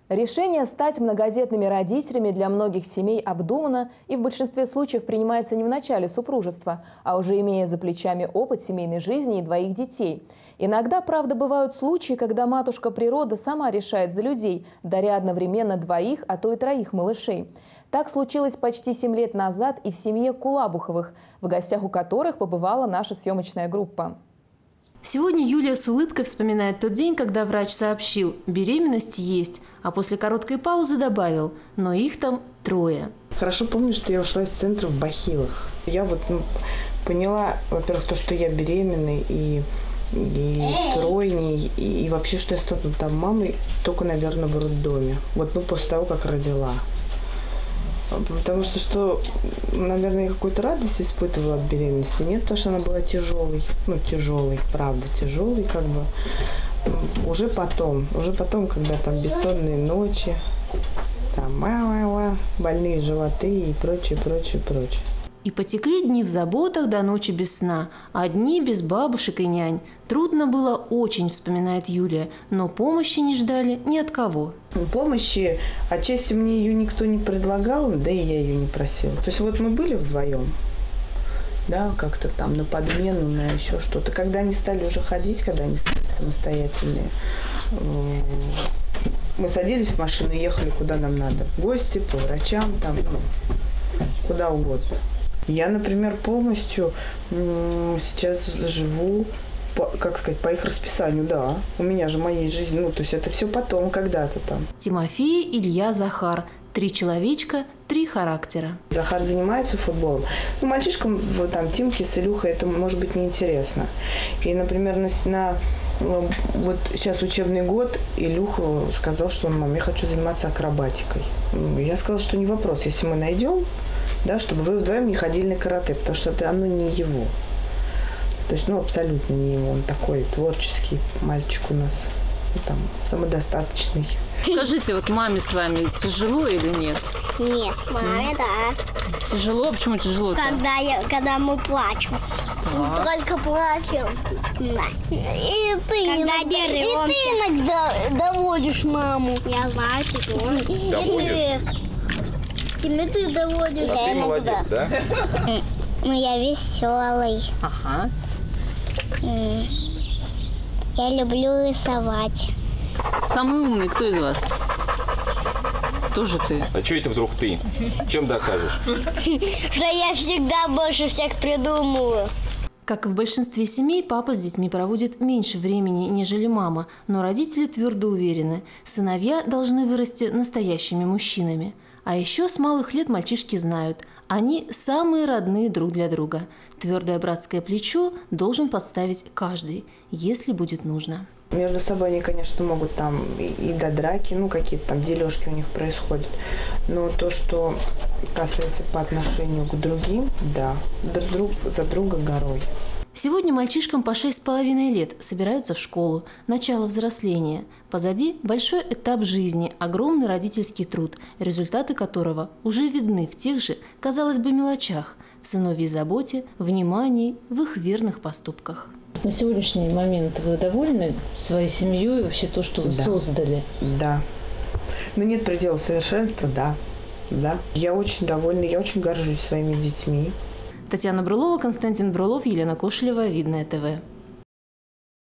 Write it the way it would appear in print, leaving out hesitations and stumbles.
Решение стать многодетными родителями для многих семей обдумано и в большинстве случаев принимается не в начале супружества, а уже имея за плечами опыт семейной жизни и двоих детей. Иногда, правда, бывают случаи, когда матушка природа сама решает за людей, даря одновременно двоих, а то и троих малышей. Так случилось почти 7 лет назад и в семье Кулабуховых, в гостях у которых побывала наша съемочная группа. Сегодня Юлия с улыбкой вспоминает тот день, когда врач сообщил – беременность есть, а после короткой паузы добавил – но их там 3. Хорошо помню, что я ушла из центра в бахилах. Я поняла, во-первых, то, что я беременна и тройней, и вообще, что я стану там мамой только, наверное, в роддоме. После того, как родила. Потому что, наверное, я какую-то радость испытывала от беременности. Нет, потому что она была тяжелой. Тяжелой, правда, тяжелой, Уже потом, когда там бессонные ночи, там больные животы и прочее. И потекли дни в заботах до ночи без сна, а дни без бабушек и нянь. Трудно было очень, вспоминает Юлия, но помощи не ждали ни от кого. Помощи, отчасти мне ее никто не предлагал, да и я ее не просила. То есть мы были вдвоем, да, как-то там на подмену, на еще что-то. Когда они стали уже ходить, когда они стали самостоятельные, мы садились в машину и ехали куда нам надо. В гости, по врачам, куда угодно. Я, например, полностью сейчас живу, по их расписанию, да. У меня же моей жизни, то есть это все потом, когда-то там. Тимофей, Илья, Захар. 3 человечка, 3 характера. Захар занимается футболом. Мальчишкам, Тимке с Илюхой, это может быть неинтересно. И, например, сейчас учебный год, Илюха сказал, что мам, я хочу заниматься акробатикой. Я сказала, что не вопрос, если мы найдем, да, чтобы вы вдвоем не ходили на карате, потому что оно не его. То есть, абсолютно не его. Он такой творческий мальчик у нас, самодостаточный. Скажите, маме с вами тяжело или нет? Нет, маме, да. Тяжело? А почему тяжело? Когда мы плачем. Мы только плачем. Да. И ты иногда доводишь маму. Я знаю, что ты. Доводишь? И ты доводишь. А ты молодец, да? Я веселый. Ага. Я люблю рисовать. Самый умный кто из вас? Тоже ты. А что это вдруг ты? Чем докажешь? Что я всегда больше всех придумываю. Как и в большинстве семей, папа с детьми проводит меньше времени, нежели мама, но родители твердо уверены – сыновья должны вырасти настоящими мужчинами. А еще с малых лет мальчишки знают – они самые родные друг для друга. Твердое братское плечо должен подставить каждый, если будет нужно. Между собой они, конечно, могут и до драки, какие-то там дележки у них происходят. Но то, что касается по отношению к другим, да, друг за друга горой. Сегодня мальчишкам по 6,5 лет собираются в школу, начало взросления. Позади большой этап жизни, огромный родительский труд, результаты которого уже видны в тех же, казалось бы, мелочах, в сыновьей заботе, внимании, в их верных поступках. На сегодняшний момент вы довольны своей семьей и вообще то, что вы создали? Да. Нет предела совершенства, да. Я очень довольна, я очень горжусь своими детьми. Татьяна Брулова, Константин Брулов, Елена Кошелева, Видное ТВ.